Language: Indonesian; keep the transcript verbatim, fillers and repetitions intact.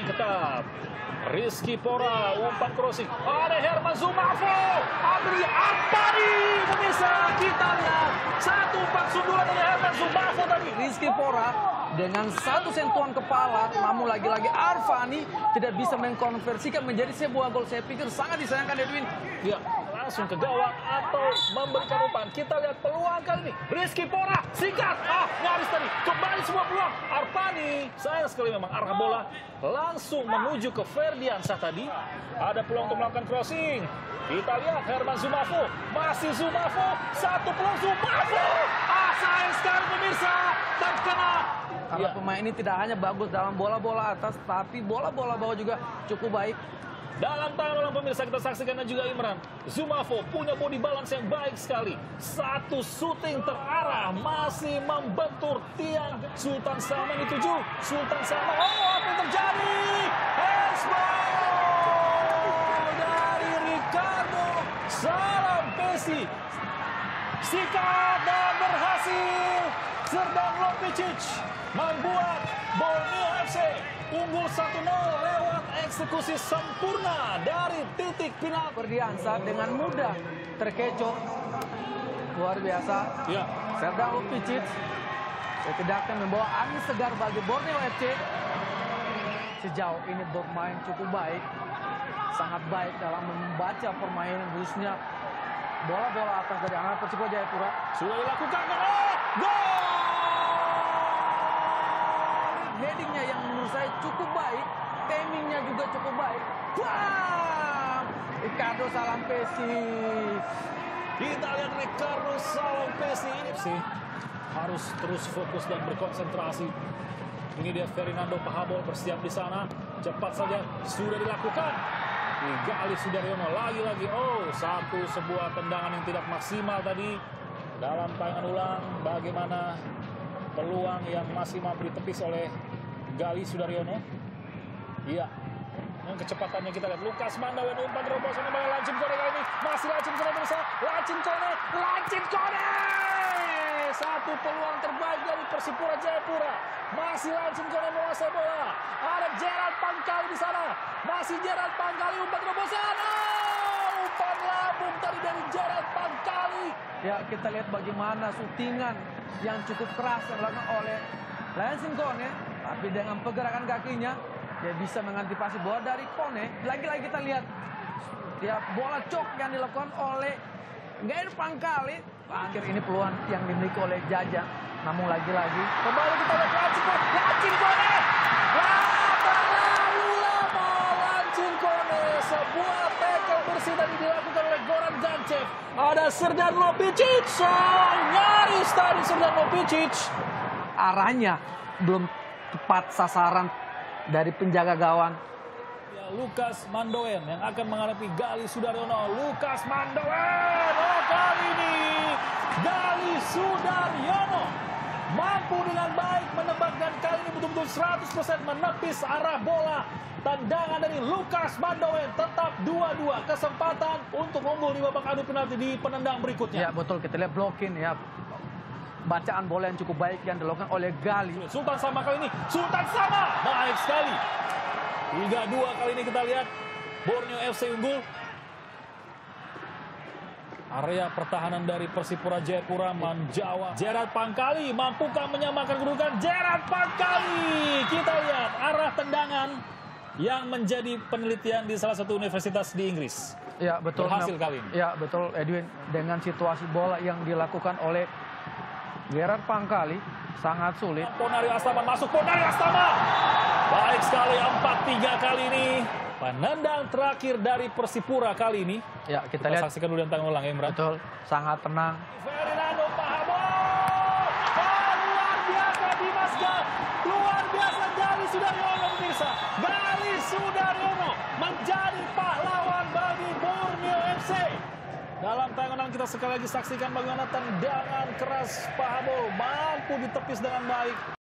paling ketat. Rizky Pora, umpan crossing. Ada Herman Zumafo. Adri Arpani. Pemirsa, kita lihat. Satu umpan sundulan dari Herman Zumafo tadi. Rizky Pora dengan satu sentuhan kepala, namun lagi-lagi Arfani tidak bisa mengkonversikan menjadi sebuah gol. Saya pikir sangat disayangkan Edwin. Ya, langsung ke gawang atau memberikan umpan. Kita lihat peluang kali ini. Rizky Pora, singkat. Ah, nyaris tadi. Kembali semua peluang. Arpani, sayang sekali memang arah bola langsung menuju ke Ferdiansyah tadi. Ada peluang untuk melakukan crossing. Kita lihat Herman Zumafo. Masih Zumafo. Satu peluang Zumafo. Ah, sayang sekali pemirsa. Terkena. Karena Ya. pemain ini tidak hanya bagus dalam bola-bola atas, tapi bola-bola bawah juga cukup baik. Dalam tangan orang pemirsa kita saksikan dan juga Imran. Zumafo punya body balance yang baik sekali. Satu shooting terarah masih membentur tiang. Sultan Salman dituju. Sultan Salman. Oh, apa yang terjadi? Handsball dari Ricardo Salampesi. Sikat dan berhasil. Serdar Lopicic membuat Borneo F C unggul satu nol lewat eksekusi sempurna dari titik penalti. Ferdiansyah dengan mudah terkecoh. Luar biasa. Ya. Serdar Lopicic setidaknya membawa angin segar bagi Borneo F C. Sejauh ini bermain cukup baik. Sangat baik dalam membaca permainan, khususnya bola-bola atas dari anak Persipura Jayapura. Sudah dilakukan. Oh, gol! Headingnya yang menurut saya cukup baik, timingnya juga cukup baik. Bam! Ricardo Salampesi. Kita lihat Ricardo Salampesi ini sih harus terus fokus dan berkonsentrasi. Ini dia Fernando Pahabol bersiap di sana. Cepat saja sudah dilakukan. Gali Sudaryono lagi-lagi. Oh, satu sebuah tendangan yang tidak maksimal tadi. Dalam tayangan ulang bagaimana peluang yang masih mampu ditepis oleh Gali Sudaryono. Iya. Dengan kecepatannya kita lihat Lukas Mandawen umpan terobosan kembali Lancin Kone kali ini. Masih Lancin Kone berusaha. Lancin Kone. Lancin Kone. Satu peluang terbaik dari Persipura Jayapura. Masih Lancin Kone menguasai bola. Ada Gerald Pangkali di sana. Masih Gerald Pangkali umpan terobosan. Oh, umpan lambung tadi dari Gerald Pangkali. Ya, kita lihat bagaimana syutingan yang cukup keras yang dilakukan oleh Lancin Kone. Tapi dengan pergerakan kakinya, dia bisa mengantisipasi bola dari Kone. Lagi-lagi kita lihat ya, bola cok yang dilakukan oleh Gerald Pangkali. Akhir ini peluang yang dimiliki oleh Jaja. Namun lagi-lagi Kembali kita lihat Lancin Kone. Lancin Kone. Lama lalu lama Lancin Kone. Sebuah tackle bersih tadi dilakukan oleh Goran Gancev. Ada Serdar Lopicic. Oh, nyaris tadi Serdar Lopicic. arahnya belum tepat sasaran dari penjaga gawang. Ya, Lukas Mandoen yang akan menghadapi Gali Sudaryono. Lukas Mandoen. Oh, kali ini Gali Sudaryono mampu dengan baik menebak dan kali ini betul-betul seratus persen menepis arah bola. Tendangan dari Lukas Mandoen tetap dua dua, kesempatan untuk unggul di babak adu penalti di penendang berikutnya. Ya betul, kita lihat blocking ya. Bacaan bola yang cukup baik yang dilakukan oleh Gali. Sultan Sama kali ini, Sultan Sama baik sekali. tiga dua kali ini kita lihat Borneo F C unggul. Area pertahanan dari Persipura Jayapura menjawab. Gerald Pangkali mampukah menyamakan kedudukan? Gerald Pangkali. Kita lihat arah tendangan yang menjadi penelitian di salah satu universitas di Inggris. Ya betul. Berhasil kali ini. Ya betul Edwin, dengan situasi bola yang dilakukan oleh Gerard Pangkali sangat sulit. Ponario Astama masuk, Ponario Astama. Baik sekali empat tiga kali ini. Penendang terakhir dari Persipura kali ini. Ya kita, Kita lihat. saksikan dulu dan tangan ulang ya, Imran. Betul, sangat tenang. Fernando Pahabol. Oh, luar biasa Dimas Gal. Luar biasa Gali Sudaryono pemirsa. Gali Sudaryono menjadi pahlawan bagi Borneo F C. Dalam tayangan kita sekali lagi saksikan bagaimana tendangan keras Pahabol mampu ditepis dengan baik.